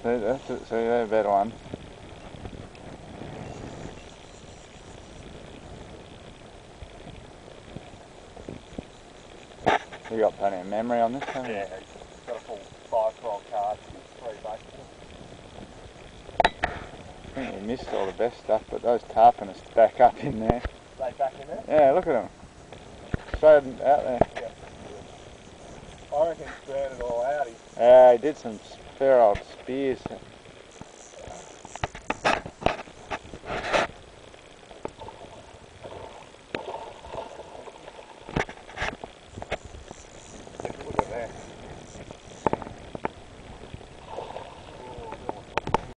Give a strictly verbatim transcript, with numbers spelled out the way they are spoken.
See, that's it. See, they're a better one. You got plenty of memory on this, haven't you? Yeah, he's got a full five twelve card, three bucks. I think you missed all the best stuff, but those tarpon are back up in there. They back in there? Yeah, look at them. Straight out there. Yeah. I reckon he's burned it all out. He's Yeah, he did some fair old spears.